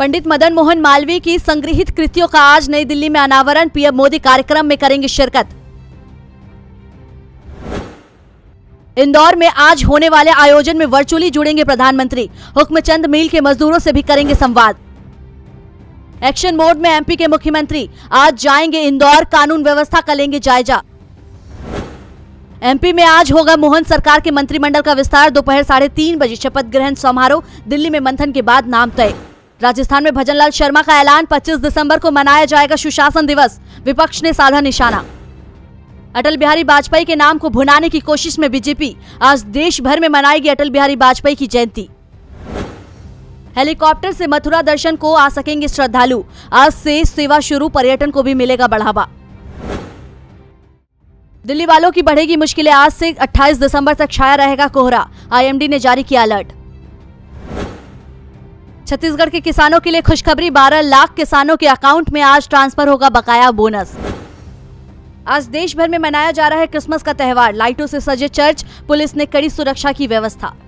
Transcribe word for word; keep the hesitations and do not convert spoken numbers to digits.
पंडित मदन मोहन मालवीय की संग्रहित कृतियों का आज नई दिल्ली में अनावरण। पीएम मोदी कार्यक्रम में करेंगे शिरकत। इंदौर में आज होने वाले आयोजन में वर्चुअली जुड़ेंगे प्रधानमंत्री। हुक्मचंद मील के मजदूरों से भी करेंगे संवाद। एक्शन मोड में एमपी के मुख्यमंत्री आज जाएंगे इंदौर, कानून व्यवस्था का लेंगे जायजा। एमपी में आज होगा मोहन सरकार के मंत्रिमंडल का विस्तार। दोपहर साढ़े तीन बजे शपथ ग्रहण समारोह। दिल्ली में मंथन के बाद नाम तय। राजस्थान में भजनलाल शर्मा का ऐलान, पच्चीस दिसंबर को मनाया जाएगा सुशासन दिवस। विपक्ष ने साधा निशाना। अटल बिहारी वाजपेयी के नाम को भुनाने की कोशिश में बीजेपी। आज देश भर में मनाएगी अटल बिहारी वाजपेयी की जयंती। हेलीकॉप्टर से मथुरा दर्शन को आ सकेंगे श्रद्धालु। आज से सेवा शुरू, पर्यटन को भी मिलेगा बढ़ावा। दिल्ली वालों की बढ़ेगी मुश्किलें। आज से अट्ठाईस दिसंबर तक छाया रहेगा कोहरा। आईएमडी ने जारी किया अलर्ट। छत्तीसगढ़ के किसानों के लिए खुशखबरी, बारह लाख किसानों के अकाउंट में आज ट्रांसफर होगा बकाया बोनस। आज देश भर में मनाया जा रहा है क्रिसमस का त्यौहार। लाइटों से सजे चर्च, पुलिस ने कड़ी सुरक्षा की व्यवस्था।